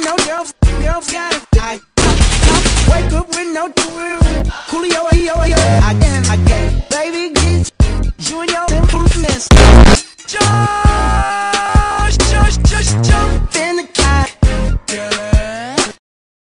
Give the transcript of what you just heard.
no girls got it. I wake up with no Coolio, I